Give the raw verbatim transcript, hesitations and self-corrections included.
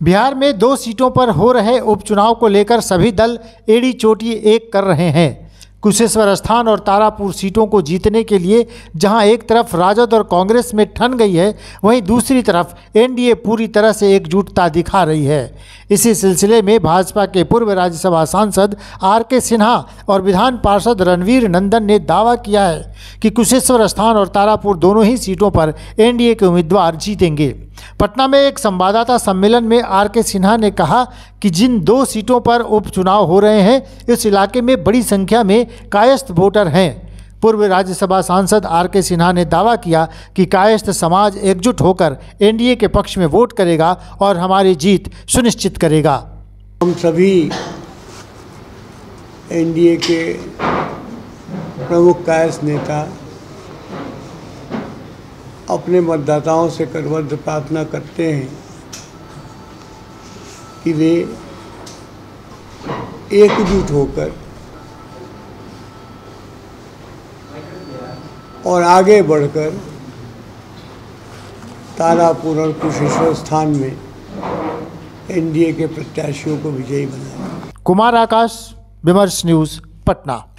बिहार में दो सीटों पर हो रहे उपचुनाव को लेकर सभी दल एड़ी चोटी एक कर रहे हैं। कुशेश्वर स्थान और तारापुर सीटों को जीतने के लिए जहां एक तरफ राजद और कांग्रेस में ठन गई है, वहीं दूसरी तरफ एनडीए पूरी तरह से एकजुटता दिखा रही है। इसी सिलसिले में भाजपा के पूर्व राज्यसभा सांसद आर के सिन्हा और विधान पार्षद रणवीर नंदन ने दावा किया है कि कुशेश्वर स्थान और तारापुर दोनों ही सीटों पर एनडीए के उम्मीदवार जीतेंगे। पटना में एक संवाददाता सम्मेलन में आर के सिन्हा ने कहा कि जिन दो सीटों पर उपचुनाव हो रहे हैं, इस इलाके में बड़ी संख्या में कायस्थ वोटर हैं। पूर्व राज्यसभा सांसद आर के सिन्हा ने दावा किया कि कायस्थ समाज एकजुट होकर एनडीए के पक्ष में वोट करेगा और हमारी जीत सुनिश्चित करेगा। हम सभी एनडीए के प्रमुख कायस्थ नेता अपने मतदाताओं से करबद्ध प्रार्थना करते हैं कि वे एकजुट होकर और आगे बढ़कर तारापुर और कुशेश्वर स्थान में एनडीए के प्रत्याशियों को विजयी बनाएं। कुमार आकाश, विमर्श न्यूज़, पटना।